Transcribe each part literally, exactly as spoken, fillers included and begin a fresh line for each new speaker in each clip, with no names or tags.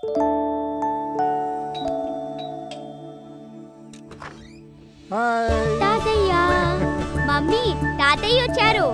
తాతయ్య మమ్మీ తాతయ్య వచ్చారు.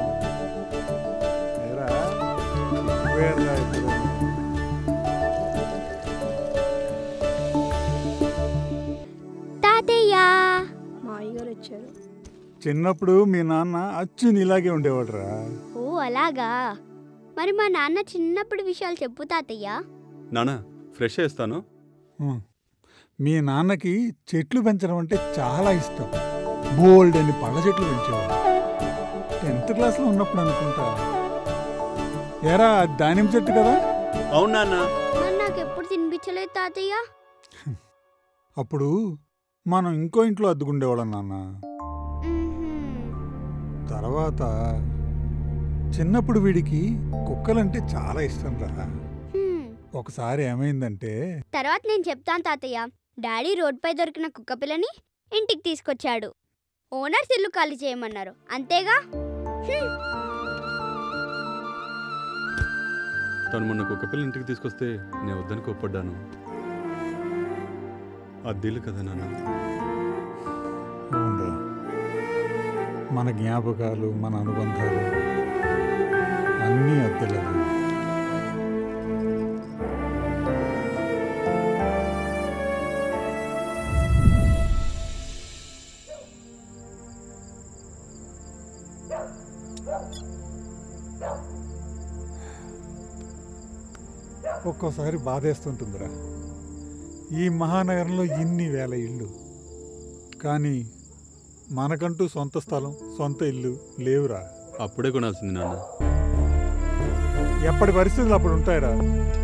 తాతయ్య
మా అయ్యగారు వచ్చారు.
చిన్నప్పుడు మీ నాన్న అచ్చు ఇలాగే ఉండేవాడురా.
ఓ అలాగా. మరి మా నాన్న చిన్నప్పుడు విషయాలు చెప్పు తాతయ్య.
నాన్న ఫ్రెష్ చేస్తాను.
మీ నాన్నకి చెట్లు పెంచడం అంటే చాలా ఇష్టం. బోల్డ్ అని పళ్ళ చెట్లు పెంచేవాడు. టెన్త్ క్లాస్లో ఉన్నప్పుడు అనుకుంటా. ఎరా దానిమ్మ చెట్టు కదా?
అవును నాన్న.
మరి నాకు ఎప్పుడు తినిపించలేదు తాతయ్య.
అప్పుడు మనం ఇంకో ఇంట్లో అద్దుకుండేవాళ్ళం నాన్న. తర్వాత చిన్నప్పుడు వీడికి కుక్కలంటే చాలా ఇష్టం రా. ఒకసారి ఏమైందంటే,
తర్వాత నేను చెప్తాను తాతయ్య. డాడీ రోడ్పై దొరికిన కుక్క పిల్లని ఇంటికి తీసుకొచ్చాడు. ఓనర్స్ ఇల్లు ఖాళీ చేయమన్నారు, అంతేగా.
తను మొన్న కుక్క పిల్ల ఇంటికి తీసుకొస్తే నేను వద్దని కోప్పడ్డాను. అద్దెలు కదా నాన్న.
అవునరా, మన జ్ఞాపకాలు, మన అనుబంధాలు అన్నీ అద్దెలేదు. ఒక్కోసారి బాధేస్తుంటుందిరా. ఈ మహానగరంలో ఇన్ని వేల ఇళ్ళు, కానీ మనకంటూ సొంత స్థలం, సొంత ఇల్లు లేవురా.
అప్పుడే కొనాల్సింది నాన్న.
ఎప్పటి పరిస్థితులు అప్పుడు ఉంటాయిరా.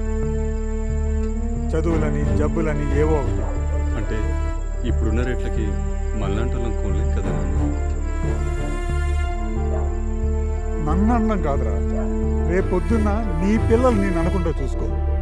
చదువులని, జబ్బులని ఏవో ఒకటి.
అంటే ఇప్పుడున్న రేట్లకి మళ్ళంటలం కొనలేం కదా నాన్న.
నన్ను అన్నం కాదురా, రేపొద్దున్న నీ పిల్లలు నేను అనుకుంటా చూసుకో.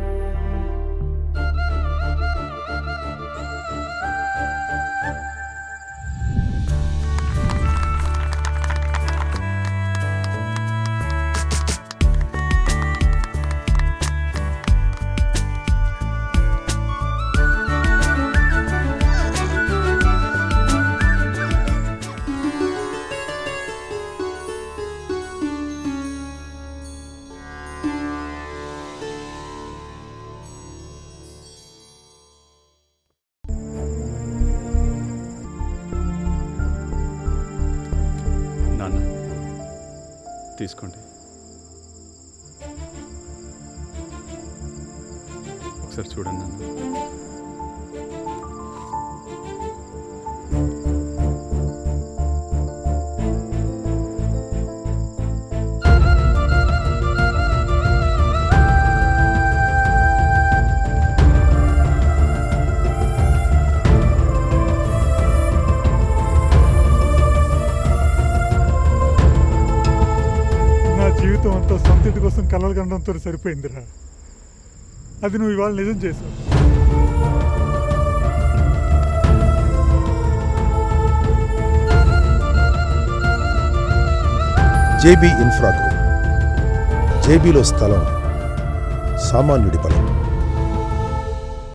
తీసుకోండి. ఒకసారి చూడండి నాన్న.
జీవితం అంతా సొంత ఇంటి కోసం కలలు కనడంతో సరిపోయిందిరా. అది నువ్వు ఇవాళ నిజం చేసావు.
JB infra group. జేబీలో స్థలం సామాన్యుడి బలం.